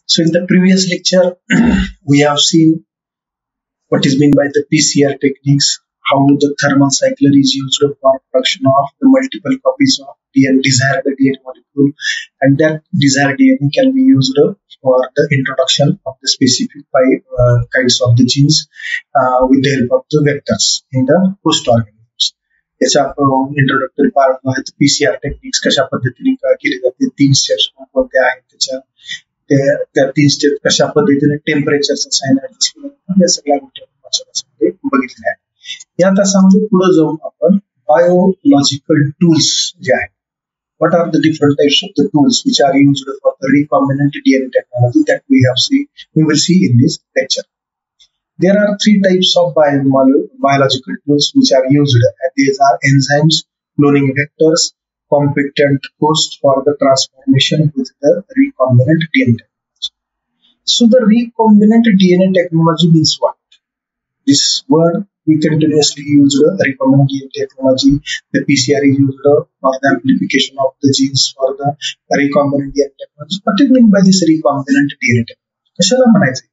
So in the previous lecture, we have seen what is meant by the PCR techniques, how the thermal cycler is used for production of the multiple copies of DNA, desired DNA molecule, and that desired DNA can be used for the introduction of the specific kinds of the genes with the help of the vectors in the host organisms. याचा आपण introductory part आहे PCR techniques कशा पद्धतीने केली जाते, 3 steps कोणत्या आहेत, त्या 3 स्टेप कशा पद्धतीने टेम्परेचरचं साइन या सगळ्या गोष्टी बघितल्या आहेत. या तासामध्ये पुढे जाऊन आपण बायोलॉजिकल टूल्स जे आहेत, what are the different types of the tools which are used for the recombinant DNA technology that we will see in this lecture. There are 3 types of biological tools which are used, and these are enzymes, cloning vectors, competent host for the transformation with the recombinant DNA technology. So the recombinant DNA technology means what? This word we continuously use recombinant DNA technology. The PCR is used for the amplification of the genes for the recombinant DNA technology. What do you mean by this recombinant DNA technology? कशाला म्हणायचं?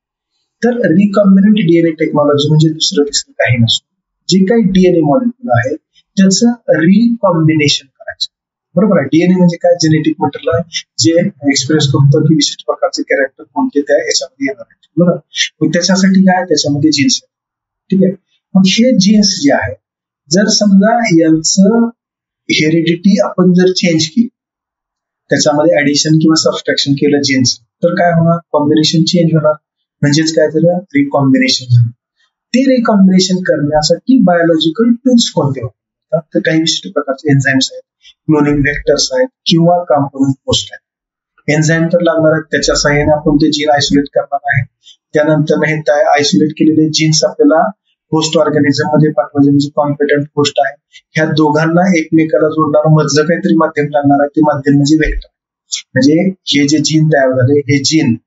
तर recombinant DNA technology म्हणजे दुसरं काही नसतं, जे काही DNA molecule आहे त्याचं रिकॉम्बिनेशन करायचं. बरोबर आहे. डीएनए म्हणजे काय? जेनेटिक मटेरियल आहे जे एक्सप्रेस करतो की विशिष्ट प्रकारचे कॅरेक्टर कोणते त्या याच्यामध्ये येणार आहेत. बरोबर. मग त्याच्यासाठी काय? त्याच्यामध्ये जीन्स आहे. ठीक आहे. मग हे जीन्स जे आहे, जर समजा यांचं हेरिडिटी आपण जर चेंज केली, त्याच्यामध्ये ऍडिशन किंवा सबस्ट्रॅक्शन केलं जीन्स, तर काय होणार? कॉम्बिनेशन चेंज होणार. म्हणजेच काय झालं? रिकॉम्बिनेशन झालं. ते रिकॉम्बिनेशन करण्यासाठी बायोलॉजिकल टूल्स कोणते वापरतात? तर काही विशिष्ट प्रकारचे एन्झाईम्स आहेत, क्लोनिंग व्हेक्टर्स आहेत किंवा कॉम्पोनंट होस्ट आहेत. एन्झाईम तर लागणार आहेत, त्याच्या सहाय्याने आपण ते जीन आयसोलेट करणार आहे. त्यानंतर हे आयसोलेट केलेले जीन्स आपल्याला होस्ट ऑर्गॅनिझम मध्ये पाठवायचे, म्हणजे कॉम्पिटंट होस्ट आहे. ह्या दोघांना एकमेकाला जोडणारं मधलं काहीतरी माध्यम लागणार आहे. ते माध्यम म्हणजे वेक्टर. म्हणजे हे जे जीन तयार झाले, हे जीन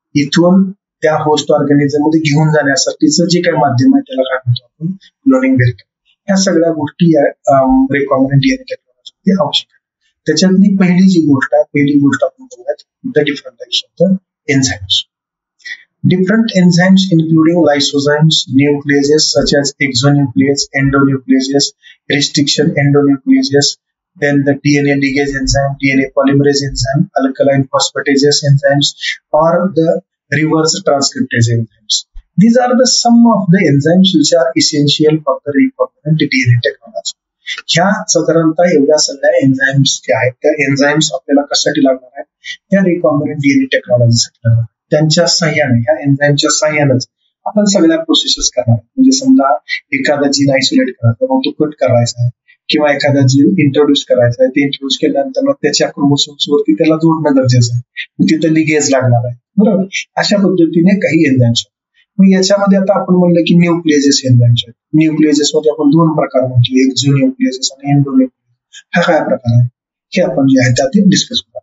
इथून त्या होस्ट ऑर्गॅनिझम मध्ये घेऊन जाण्यासाठीचं जे काही माध्यम आहे त्याला काय म्हणतो आपण? Cloning vector. ह्या सगळ्या गोष्टी रिकॉम्बिनंट डीएनए टेक्नॉलॉजी आवश्यक आहे. त्याच्यातली पहिली गोष्ट आपण बघूयात, the different types of the enzymes. Different enzymes including lysozymes, nucleases such as exonuclease, endonucleases, restriction endonucleases, then the DNA ligase enzyme, DNA polymerase enzyme, alkaline phosphatase enzymes, or the reverse transcriptase enzymes. These are the some of the enzymes which are essential for the recombinant DNA technology. ह्या साधारणतः एवढ्या सगळ्या enzymes ज्या आहेत, त्या enzymes आपल्याला कशासाठी लागणार आहेत? त्या रिकॉम्बिनंट डीएनए टेक्नॉलॉजीसाठी लागणार. त्यांच्या सहाय्याने, ह्या एन्झाईमच्या सहाय्यानेच आपण सगळ्या प्रोसेसेस करणार. म्हणजे समजा एखादा जीन आयसोलेट करायचा, मग तो कट करायचा आहे, किंवा एखादा जीन इंट्रोड्यूस करायचा आहे, ते इंट्रोड्यूस केल्यानंतर मग त्याच्या क्रोमोसोम्स वरती त्याला जोडणं गरजेचं आहे. मग तिथं लिगेज लागणार आहे. बरोबर. अशा पद्धतीने काही एन्झाईम्स आहेत. मग याच्यामध्ये आता आपण म्हणलं की न्यूक्लिएजेस एन्झाईम्स आहेत. न्यूक्लिएजेस मध्ये आपण 2 प्रकार म्हटले, एक्झोन्यूक्लिएजेस आणि एंडोन्यूक्लिएजेस. हा काय प्रकार आहे हे आपण जे आहे त्यात डिस्कस करू.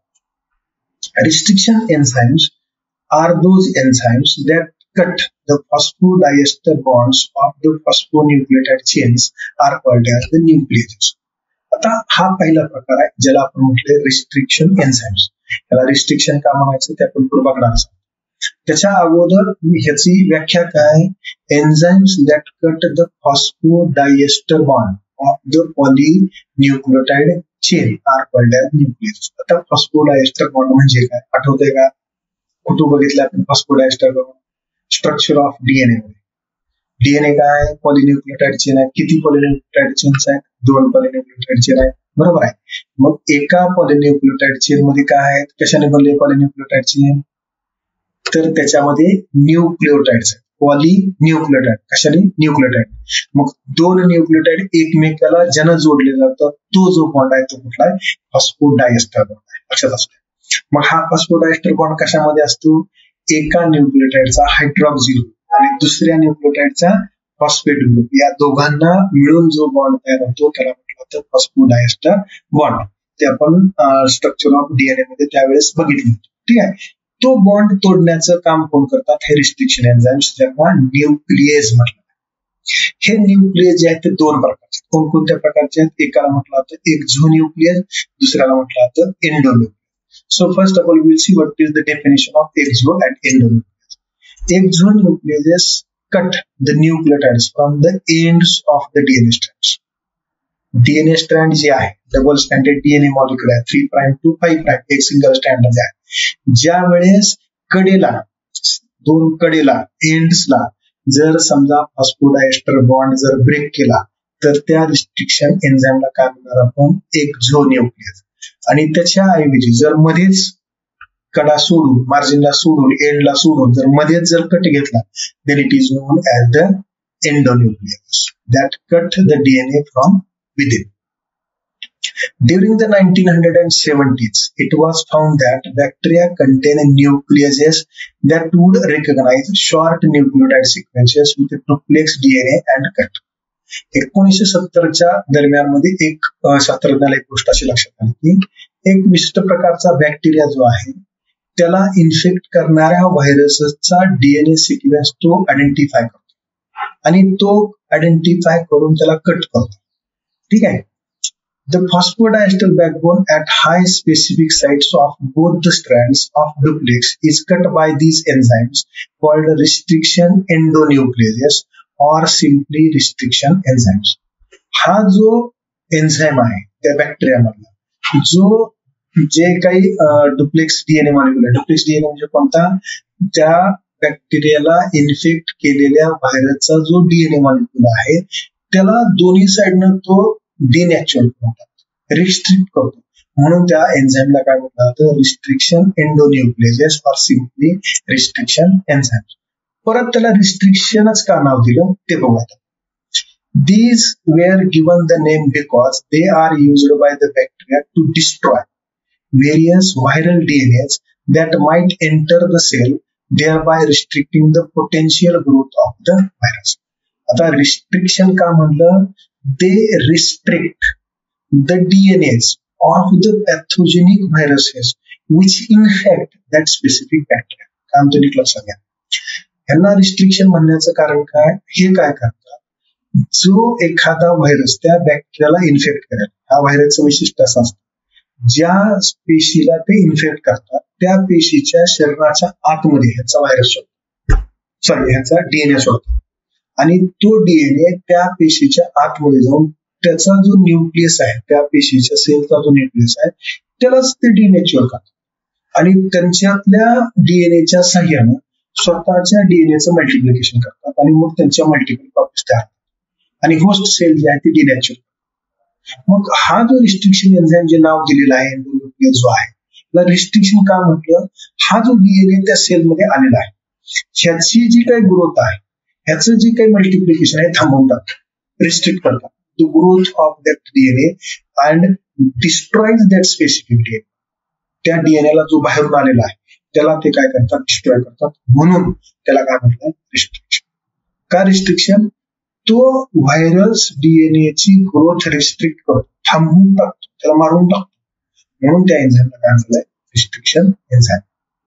Restriction enzymes are those enzymes that cut the phosphodiester bonds of the phosphonucleotide chains are called as the nucleases. आता हा पहिला प्रकार आहे ज्याला आपण म्हटले रिस्ट्रिक्शन एन्झाईम्स. याला रिस्ट्रिक्शन का म्हणायचं ते आपण पुढे बघणार. त्याच्या अगोदर ह्याची व्याख्या काय? Enzymes that cut the phosphodiester bond of the polynucleotide chain are called as nuclease. आता फॉस्फोडायस्टर बॉन्ड म्हणजे काय आठवतंय का? कुठं बघितलं आपण? फॉस्फोडायस्टर स्ट्रक्चर ऑफ डीएनए मध्ये. डीएनए काय? पॉलीन्यूक्लियोटाइड चेन आहे. किती पॉलीन्यूक्लियोटाइड चेन्स आहेत? 2 पॉलीन्यूक्लियोटाइड चेन आहेत. बरोबर आहे. मग एका पॉलीन्यूक्लियोटाइड चेन मध्ये काय आहेत? कशाने बनले पॉलीन्यूक्लियोटाइड चेन? तर त्याच्यामध्ये न्यूक्लियोटाइड्स आहेत. पॉलीन्यूक्लियोटाइड कशाने? न्यूक्लियोटाइड. मग 2 न्यूक्लियोटाइड एकमेकाला ज्यानं जोडले जातं तो जो बॉन्ड आहे तो कुठला आहे? फॉस्फोडायस्टर बॉन्ड आहे. लक्षात असतो. मग हा फॉस्फोडायस्टर बॉन्ड कशामध्ये असतो? एका न्यूक्लियोटाइडचा हायड्रॉक्सी ग्रुप आणि दुसऱ्या न्यूक्लियोटाइडचा फॉस्फेट ग्रुप, या दोघांना मिळून जो बॉन्ड तयार होतो त्याला म्हटलं जातं फॉस्फोडायस्टर बॉन्ड. ते आपण स्ट्रक्चर ऑफ डीएनए मध्ये त्यावेळेस बघितलं. ठीक आहे. तो बॉन्ड तोडण्याचं काम कोण करतात? हे रिस्ट्रिक्शन एन्झाईम्स, ज्यांना न्यूक्लिएज म्हटलं. हे न्यूक्लिएज जे आहेत ते 2 प्रकारचे. कोणकोणत्या प्रकारचे आहेत? एकाला म्हटलं जातं एक्झोन्यूक्लिएज, दुसऱ्याला म्हटलं जातं endonuclease. So first of all, we will see what is the definition of exo and endonuclease. Exonucleases cut the nucleotides from the ends of the DNA strands. DNA strand जे आहे डबल स्टँडर्ड DNA मॉलिक्युल आहे 3 prime to 5 prime एक single स्टँड आहे. ज्या वेळेस कडेला दोन कडेला एंड्सला जर समजा फॉस्फोडायस्टर बॉन्ड जर ब्रेक केला तर त्या रिस्ट्रिक्शन एन्झाईमला काय म्हणणार आपण एक्झोन्यूक्लियस. आणि त्याच्या ऐवजी जर मध्येच कडा सोडून मार्जिनला सोडून एंडला सोडून जर मध्येच जर कट घेतला then it is known as the endonuclease that cut the DNA from within. During the 1970s, it was found that bacteria contain nucleases that would recognize short nucleotide sequences with duplex DNA and cut. 1970च्या दरम्यान मध्ये एक शास्त्रज्ञाला एक गोष्ट अशी लक्षात आली की एक विशिष्ट प्रकारचा बॅक्टेरिया जो आहे त्याला इन्फेक्ट करणाऱ्या व्हायरसचा डीएनए सिक्वेन्स तो आयडेंटिफाय करतो आणि तो आयडेंटिफाय करून त्याला कट करतो. ठीक आहे. The phosphodiester backbone at high specific sites of both the strands of duplex is cut by these enzymes called restriction endonucleases or simply restriction enzymes. हा जो एन्झाईम आहे त्या बॅक्टेरियामधला जो जे काही डुप्लेक्स डीएनए मॉलिक्युल आहे, डुप्लेक्स डीएनए म्हणजे कोणता, त्या बॅक्टेरियाला इन्फेक्ट केलेल्या व्हायरसचा जो डीएनए मॉलिक्युल आहे त्याला दोन्ही साइडनं तो डिनॅच्युरल करतात, रिस्ट्रिक्ट करतो. म्हणून त्या एन्झाईमला काय म्हणतात रिस्ट्रिक्शन एंडोन्यूक्लिएजेस और सिम्पली रिस्ट्रिक्शन एन्झाईम्स. परत त्याला रिस्ट्रिक्शनच का नाव दिलं ते बघू आता. These were given the name because they are used by the bacteria to destroy various viral DNAs that might enter the cell, thereby restricting the potential growth of the virus. आता restriction का म्हणलं, they restrict the DNAs of the pathogenic viruses which infect that specific bacteria. काम तो नीट लक्षात घ्या. यांना restriction म्हणण्याचं कारण काय, हे काय करतात, जो एखादा व्हायरस त्या बॅक्टेरियाला इन्फेक्ट करेल, हा व्हायरसचं वैशिष्ट्य असं असतं, ज्या पेशीला ते इन्फेक्ट करतात त्या पेशीच्या शरीराच्या आतमध्ये ह्याचा व्हायरस सोडतो, ह्याचा डीएनए सोडतो आणि तो डीएनए त्या पेशीच्या आतमध्ये जाऊन त्याचा जो न्यूक्लियस आहे, त्या पेशीच्या सेलचा जो न्यूक्लियस आहे त्यालाच ते डिनॅच्युअर करतात आणि त्यांच्यातल्या डीएनएच्या साह्यानं स्वतःच्या डीएनएचं मल्टिप्लिकेशन करतात आणि मग त्यांच्या मल्टिपल कॉपीज तयार होतात आणि होस्ट सेल जे आहे ती डिनॅच्युअर. मग हा जो रिस्ट्रिक्शन एन्झाईम जे नाव दिलेलं आहे एंडोन्यूक्लियस जो आहे त्याला रिस्ट्रिक्शन का म्हटलं, हा जो डीएनए त्या सेलमध्ये आलेला आहे ह्याची जी काही ग्रोथ आहे, ह्याचं जे काही मल्टिप्लिकेशन आहे थांबवतात, रिस्ट्रिक्ट करतात the growth of that DNA and destroys that specific DNA. त्या डीएनएला जो बाहेरून आलेला आहे त्याला ते काय करतात, डिस्ट्रॉय करतात. म्हणून त्याला काय म्हणतात रिस्ट्रिक्शन. का रिस्ट्रिक्शन, तो व्हायरस डीएनएची ग्रोथ रिस्ट्रिक्ट करतो, थांबवून टाकतो, त्याला मारून टाकतो. म्हणून त्या एन्झाईमला काय म्हणलंय restriction enzyme.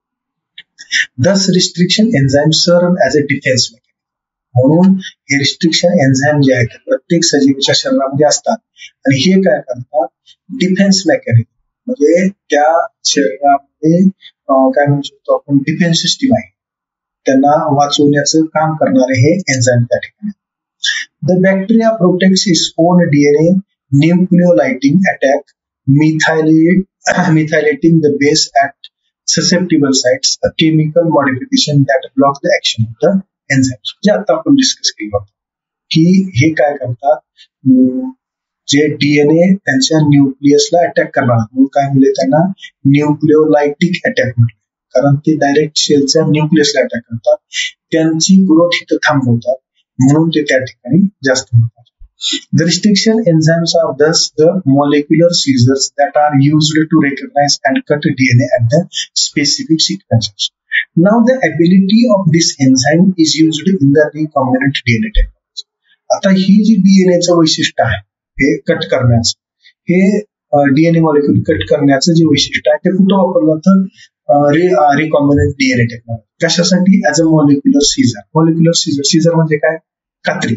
Thus restriction enzymes serve as a defense mechanism. म्हणून हे रिस्ट्रिक्शन एन्झाईम जे आहेत प्रत्येक सजीवाच्या शरीरामध्ये असतात आणि हे काय करतात, डिफेन्स मेकॅनिझम म्हणजे त्या शरीरामध्ये काय म्हणू शकतो आपण डिफेन्स सिस्टीम आहे, त्यांना वाचवण्याचं काम करणारे हे एन्झाईम त्या ठिकाणी. The bacteria protects its own DNA nucleolyting attack, methylating the base at susceptible sites, a chemical modification that blocks the action of the enzymes. जे आता आपण डिस्कस केलं होतं की हे काय करतात, जे डीएनए त्यांच्या न्यूक्लियसला अटॅक करणार, म्हणून काय म्हणले त्यांना न्यूक्लिओलायटिक अटॅक म्हटले, कारण ते डायरेक्ट सेलच्या न्यूक्लियसला अटॅक करतात, त्यांची ग्रोथ इथं थांबवतात, म्हणून ते त्या ठिकाणी जास्त होतात. The restriction enzymes are thus the molecular scissors that are used to recognize and cut DNA at the specific sequences. Now the ability of this enzyme is used in the recombinant DNA technology. आता ही जी डीएनएचं वैशिष्ट्य आहे हे cut करण्याचं, हे DNA molecule cut करण्याचं जे वैशिष्ट्य आहे ते कुठं वापरलं तर रिकॉम्बिनंट डीएनए टेक्नॉलॉजी. कशासाठी, as a molecular scissor. Molecular scissor म्हणजे काय, कात्री.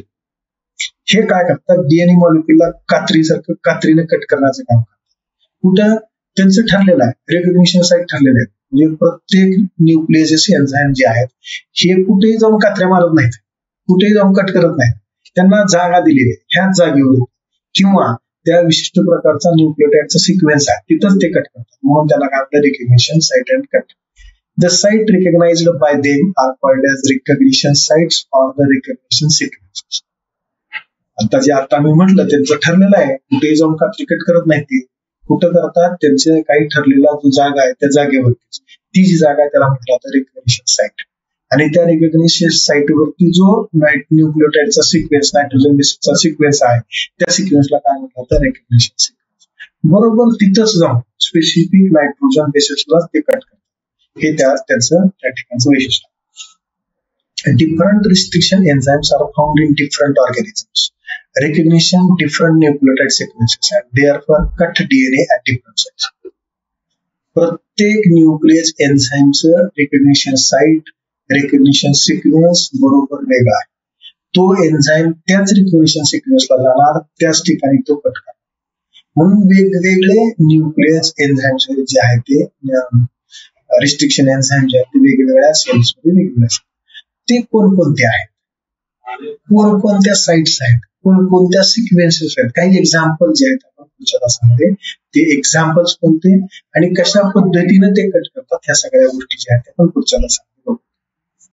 हे काय करतात, डीएनए मॉलिक्युलला कात्रीसारखं कात्रीने कट करण्याचं काम करतात. कुठं, त्यांचं ठरलेलं आहे, रेकग्निशन साईट ठरलेले आहेत. म्हणजे प्रत्येक न्यूक्लियस एन्झाईम जे आहेत हे कुठेही जाऊन कात्र्या मारत नाहीत, कुठेही जाऊन कट करत नाहीत. त्यांना जागा दिलेली आहे, ह्याच जागेवर किंवा त्या विशिष्ट प्रकारचा न्यूक्लियोटाइडचा सिक्वेन्स आहे तिथंच ते कट करतात. म्हणून त्याला काय म्हणतात, recognition site and cut. The site recognized by them are called as recognition sites or the recognition sequences. आता मी म्हटलं त्यांचं ठरलेलं आहे, कुठेही जाऊन कात्री कट करत नाही. ते कुठं करतात, त्यांचे काही ठरलेला जो जागा आहे त्या जागेवरतीच, ती जी जागा आहे त्याला म्हटलं जातं रिकग्निशन साईट. आणि त्या रिकग्निशन साईटवरती जो न्यूक्लियोटाइडचा सिक्वेन्स, नायट्रोजन बेसिसचा सिक्वेन्स आहे, त्या सिक्वेन्सला काय म्हटलं जातं, रिकग्निशन सिक्वेन्स. बरोबर तिथंच जाऊन स्पेसिफिक नायट्रोजन बेसिसला ते कट करतात. हे त्याचं त्या ठिकाणचं वैशिष्ट्य. Different restriction enzymes are found in different organisms. Recognition different nucleotide sequences and therefore cut DNA at different sites. प्रत्येक न्यूक्लियस एन्झाईमचं रिकग्निशन साईट, रिकग्निशन सिक्वेन्स बरोबर वेगळा आहे. तो एन्झाईम त्याच रिकग्निशन सिक्वेन्सला जाणार, त्याच ठिकाणी तो कट करणार. म्हणून वेगवेगळे न्यूक्लियस एन्झाईम्स जे आहेत ते रिस्ट्रिक्शन एन्झाईम जे आहेत ते वेगवेगळ्या सेल्समध्ये वेगवेगळे असतात. ते कोणकोणते आहेत, कोणकोणत्या साईट्स आहेत, कोणकोणत्या सिक्वेन्सेस आहेत, काही एक्झाम्पल जे आहेत आपण पुढच्या तासामध्ये ते एक्झाम्पल्स कोणते आणि कशा पद्धतीने ते कट करतात ह्या सगळ्या गोष्टी ज्या आहेत आपण पुढच्या तासामध्ये